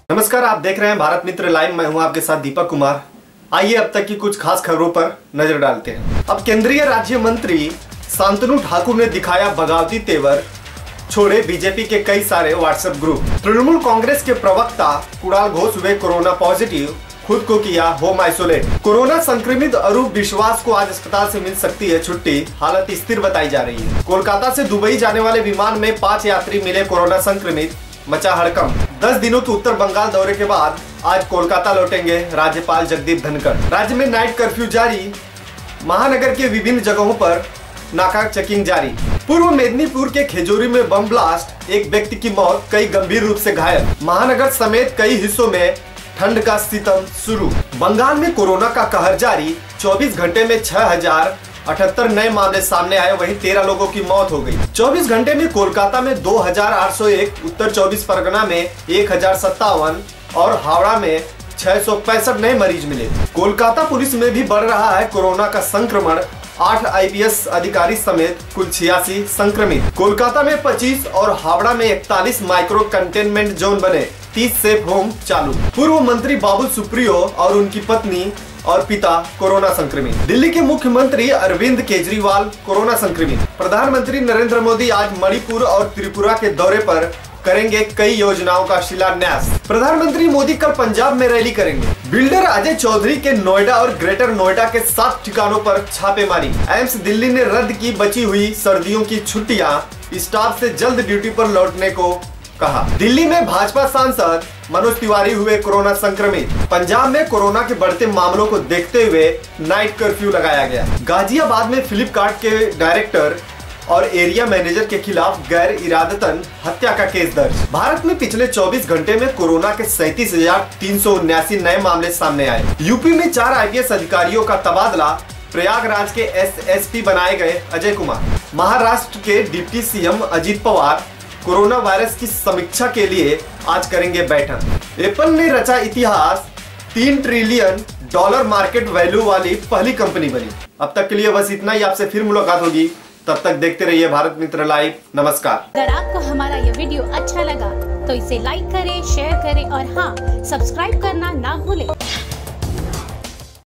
नमस्कार, आप देख रहे हैं भारत मित्र लाइव। मैं हूं आपके साथ दीपक कुमार। आइए अब तक की कुछ खास खबरों पर नजर डालते हैं। अब केंद्रीय राज्य मंत्री शांतनु ठाकुर ने दिखाया बगावती तेवर, छोड़े बीजेपी के कई सारे व्हाट्सएप ग्रुप। तृणमूल कांग्रेस के प्रवक्ता कुणाल घोष हुए कोरोना पॉजिटिव, खुद को किया होम आइसोलेट। कोरोना संक्रमित अरूप विश्वास को आज अस्पताल से मिल सकती है छुट्टी, हालत स्थिर बताई जा रही है। कोलकाता से दुबई जाने वाले विमान में 5 यात्री मिले कोरोना संक्रमित, मचा हड़कंप। 10 दिनों के उत्तर बंगाल दौरे के बाद आज कोलकाता लौटेंगे राज्यपाल जगदीप धनखड़। राज्य में नाइट कर्फ्यू जारी, महानगर के विभिन्न जगहों पर नाका चेकिंग जारी। पूर्व मेदिनीपुर के खेजूरी में बम ब्लास्ट, एक व्यक्ति की मौत, कई गंभीर रूप से घायल। महानगर समेत कई हिस्सों में ठंड का सितम शुरू। बंगाल में कोरोना का कहर जारी, 24 घंटे में 6078 नए मामले सामने आए, वहीं 13 लोगों की मौत हो गई। 24 घंटे में कोलकाता में 2801, उत्तर 24 परगना में 1057 और हावड़ा में 665 नए मरीज मिले। कोलकाता पुलिस में भी बढ़ रहा है कोरोना का संक्रमण, 8 आईपीएस अधिकारी समेत कुल 86 संक्रमित। कोलकाता में 25 और हावड़ा में 41 माइक्रो कंटेनमेंट जोन बने, 30 सेफ होम चालू। पूर्व मंत्री बाबुल सुप्रियो और उनकी पत्नी और पिता कोरोना संक्रमित। दिल्ली के मुख्यमंत्री अरविंद केजरीवाल कोरोना संक्रमित। प्रधानमंत्री नरेंद्र मोदी आज मणिपुर और त्रिपुरा के दौरे पर करेंगे कई योजनाओं का शिलान्यास। प्रधानमंत्री मोदी कल पंजाब में रैली करेंगे। बिल्डर अजय चौधरी के नोएडा और ग्रेटर नोएडा के 7 ठिकानों पर छापेमारी। एम्स दिल्ली ने रद्द की बची हुई सर्दियों की छुट्टियां, स्टाफ से जल्द ड्यूटी पर लौटने को कहा। दिल्ली में भाजपा सांसद मनोज तिवारी हुए कोरोना संक्रमित। पंजाब में कोरोना के बढ़ते मामलों को देखते हुए नाइट कर्फ्यू लगाया गया। गाजियाबाद में फ्लिपकार्ट के डायरेक्टर और एरिया मैनेजर के खिलाफ गैर इरादतन हत्या का केस दर्ज। भारत में पिछले 24 घंटे में कोरोना के 37,379 नए मामले सामने आए। यूपी में 4 आईपीएस अधिकारियों का तबादला, प्रयागराज के एसएसपी बनाए गए अजय कुमार। महाराष्ट्र के deputy CM Ajit Pawar corona virus की समीक्षा के लिए आज करेंगे बैठक। एप्पल ने रचा इतिहास, $3 ट्रिलियन मार्केट वैल्यू वाली पहली कंपनी बनी। अब तक के लिए बस इतना ही, आपसे फिर मुलाकात होगी, तब तक देखते रहिए भारत मित्र लाइव। नमस्कार। अगर आपको हमारा ये वीडियो अच्छा लगा तो इसे लाइक करें, शेयर करें और हाँ, सब्सक्राइब करना ना भूलें।